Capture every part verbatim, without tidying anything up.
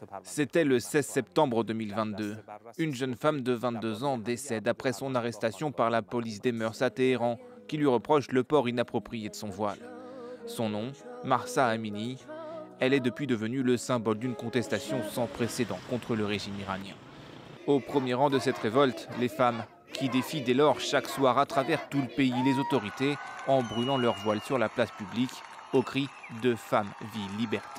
C'était le seize septembre deux mille vingt-deux. Une jeune femme de vingt-deux ans décède après son arrestation par la police des mœurs à Téhéran, qui lui reproche le port inapproprié de son voile. Son nom, Mahsa Amini. Elle est depuis devenue le symbole d'une contestation sans précédent contre le régime iranien. Au premier rang de cette révolte, les femmes, qui défient dès lors chaque soir à travers tout le pays les autorités en brûlant leur voile sur la place publique au cri de femmes, vie, liberté.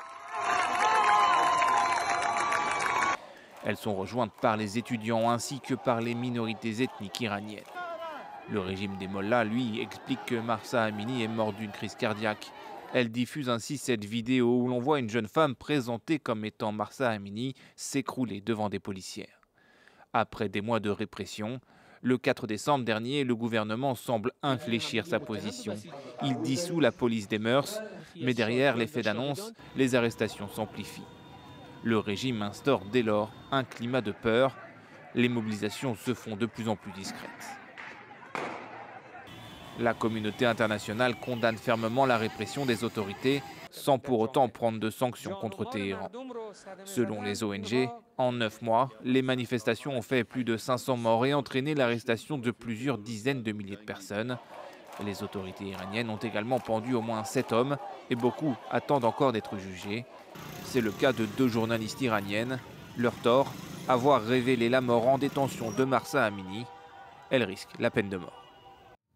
Elles sont rejointes par les étudiants ainsi que par les minorités ethniques iraniennes. Le régime des mollahs, lui, explique que Mahsa Amini est mort d'une crise cardiaque. Elle diffuse ainsi cette vidéo où l'on voit une jeune femme présentée comme étant Mahsa Amini s'écrouler devant des policières. Après des mois de répression, le quatre décembre dernier, le gouvernement semble infléchir sa position. Il dissout la police des mœurs, mais derrière l'effet d'annonce, les arrestations s'amplifient. Le régime instaure dès lors un climat de peur. Les mobilisations se font de plus en plus discrètes. La communauté internationale condamne fermement la répression des autorités sans pour autant prendre de sanctions contre Téhéran. Selon les O N G, en neuf mois, les manifestations ont fait plus de cinq cents morts et entraîné l'arrestation de plusieurs dizaines de milliers de personnes. Les autorités iraniennes ont également pendu au moins sept hommes et beaucoup attendent encore d'être jugés. C'est le cas de deux journalistes iraniennes. Leur tort, avoir révélé la mort en détention de Mahsa Amini. Elle risque la peine de mort.